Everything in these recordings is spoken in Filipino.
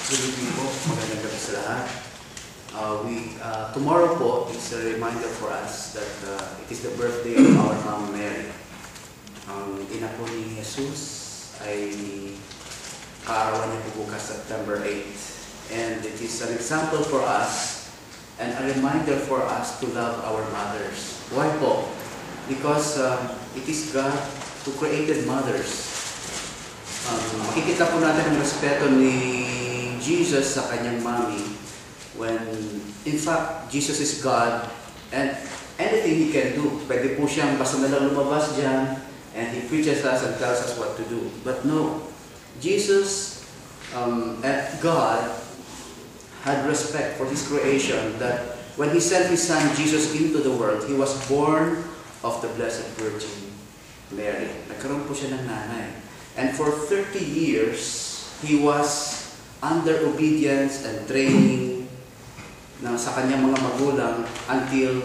Good evening po, magandang gabi sa lahat. Tomorrow po is a reminder for us that it is the birthday of our Mom Mary. Ang ina po ni Jesus ay kaarawan niya po bukas September 8. And it is an example for us and a reminder for us to love our mothers. Why po? Because it is God who created mothers. Makikita po natin ang respeto ni Jesus sa kanyang mommy when in fact Jesus is God and anything He can do. Pwede po siyang basta na lang lumabas dyan and He preaches us and tells us what to do. But no, Jesus and God had respect for His creation, that when He sent His Son Jesus into the world, He was born of the Blessed Virgin Mary. Nagkaroon po siya ng nanay. And for 30 years, He was under obedience and training sa kanyang mga magulang until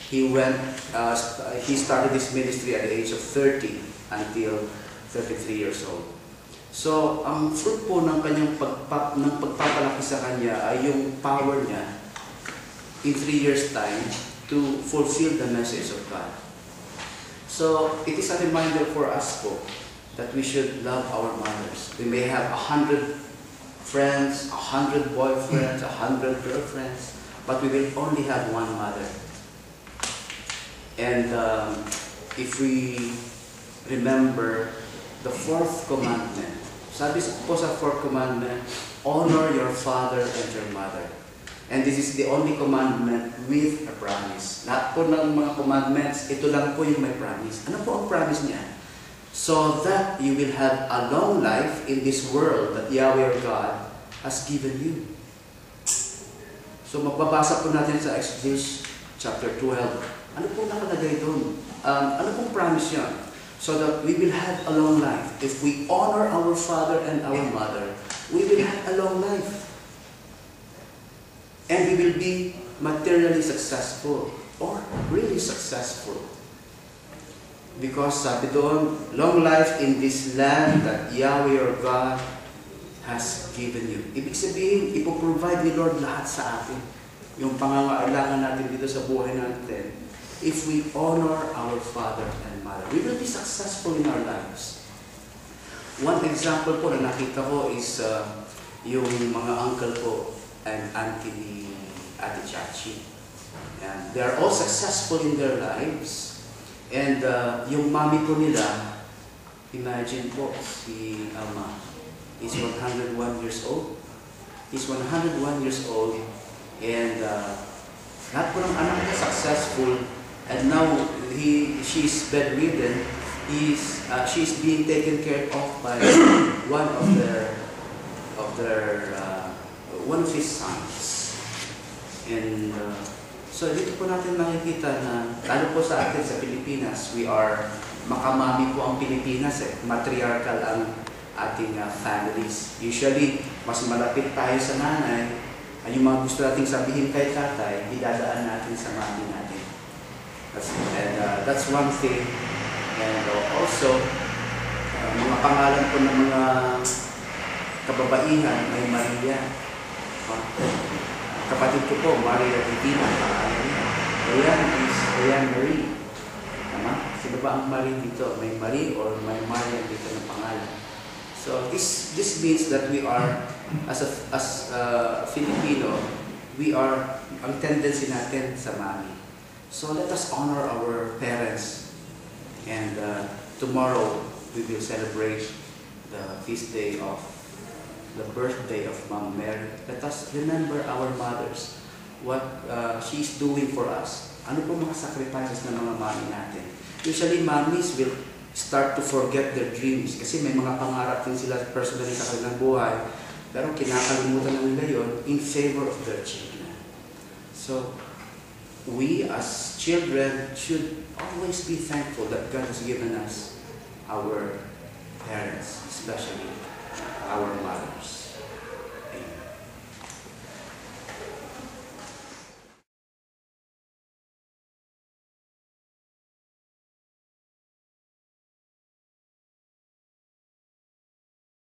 he started his ministry at the age of 30 until 33 years old. So, ang fruit po ng kanyang pagpapalaki sa kanya ay yung power niya in 3 years' time to fulfill the message of God. So, it is a reminder for us po that we should love our mothers. We may have 100 friends, 100 boyfriends, 100 girlfriends, but we will only have one mother. And if we remember the fourth commandment, sabi po sa fourth commandment, honor your father and your mother. And this is the only commandment with a promise. Lahat po ng mga commandments, ito lang po yung may promise. Ano po ang promise niya? So that you will have a long life in this world that Yahweh your God has given you. So magbabasa po natin sa Exodus chapter 12. Ano po nakalagay doon? Ano pong promise yan? So that we will have a long life. If we honor our father and our mother, we will have a long life. And we will be materially successful or really successful. Because sabi doon, long life in this land that Yahweh your God has given you. Ibig sabihin, ipoprovide ni Lord lahat sa atin. Yung pangangailangan natin dito sa buhay natin. If we honor our father and mother, we will be successful in our lives. One example po na nakita ko is yung mga uncle ko and auntie ni Ate Chachi. And they are all successful in their lives. And yung mommy po nila, imagine po, si Ama is 101 years old. He's 101 years old and lahat po ng anak niya successful and now she's bedridden. She's being taken care of by one of his sons. And so dito po natin makikita na, lalo po sa atin sa Pilipinas, makamami po ang Pilipinas matriarchal ang ating families. Usually, mas malapit tayo sa nanay, yung mga gusto nating sabihin kay tatay, idadaan natin sa mami natin. That's one thing. And also, mga pangalan po ng mga kababaihan, may Maria. Kapatid ko po, Maria Titina, pangalan niya. Ayan Marie. Tama? Sino ba ang Marie dito? May Marie or may Maria dito ng pangalan? So this means that we are, as a Filipino, ang tendency natin sa mami. So let us honor our parents. And tomorrow, we will celebrate the feast day of the birthday of Mom Mary. Let us remember our mothers, what she's doing for us. Ano po mga sacrifices ng mga mommy natin? Usually, mommies will start to forget their dreams kasi may mga pangarap din sila personally sa kanilang buhay, pero kinakalimutan na nila yun in favor of their children. So, we as children should always be thankful that God has given us our parents, especially our mothers.